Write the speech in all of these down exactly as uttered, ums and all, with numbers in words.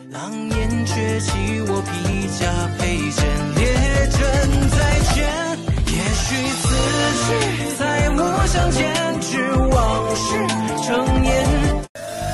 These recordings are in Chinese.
狼烟崛起，我披甲佩剑，列阵在前。也许此去再莫相见，只往事成烟。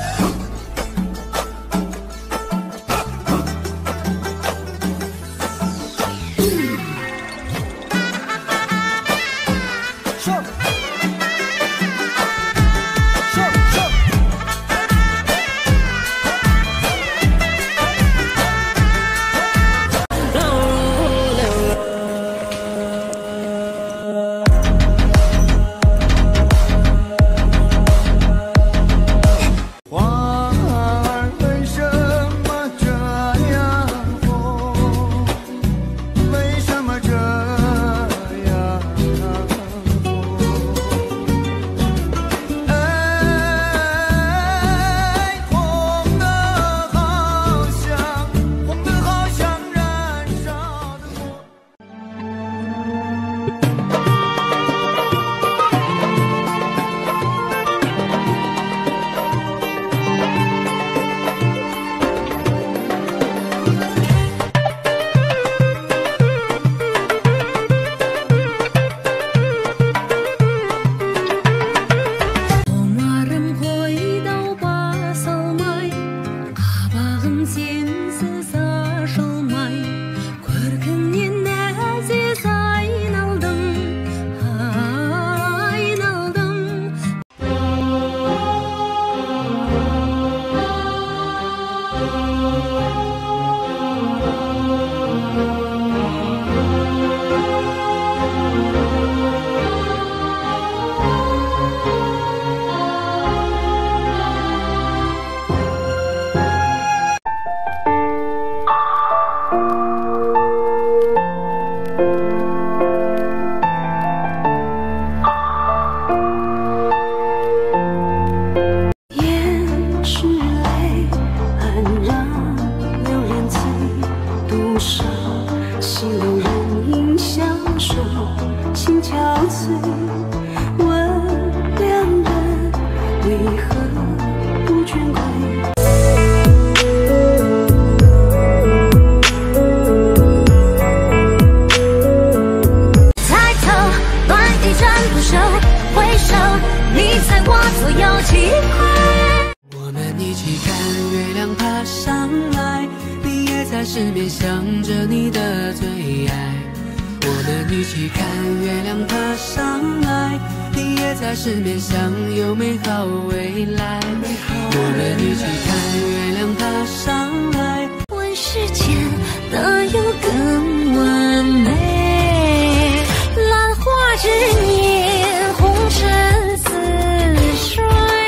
我们一起看月亮爬上来，你也在身边想着你的最爱。我们一起看月亮爬上来，你也在身边想有美好未来。我们一起看月亮爬上来， 问世间哪有更完美？兰花之年，红尘似水。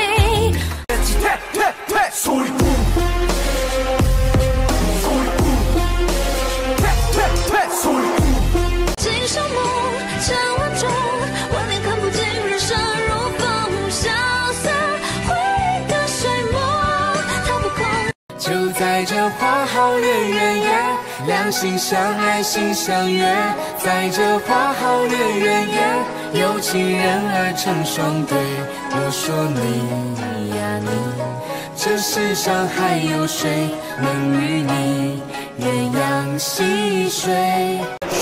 今生梦，千万种，万年看不尽人生如风，萧瑟回忆的水墨，它不空。 就在这花好月圆夜，两心相爱心相悦，在这花好月圆夜，有情人儿成双对。我说你呀你，这世上还有谁能与你鸳鸯戏水？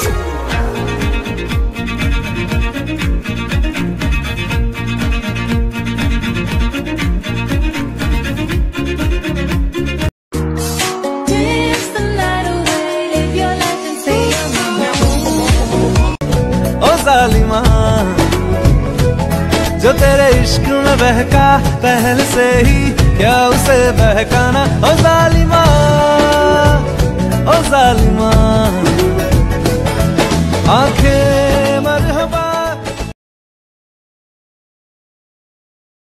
जो तेरे इश्क में बहका पहले से ही क्या उसे बहकाना ओ जालिमा ओ जालिमा